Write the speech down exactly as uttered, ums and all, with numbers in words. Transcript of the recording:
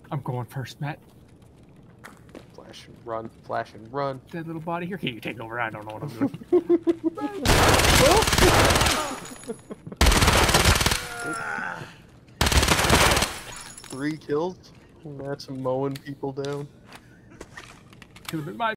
I'm going first, Matt. Flash and run, flash and run. That little body here. Here, you take over. I don't know what I'm doing. Three kills? That's mowing people down. Could have been my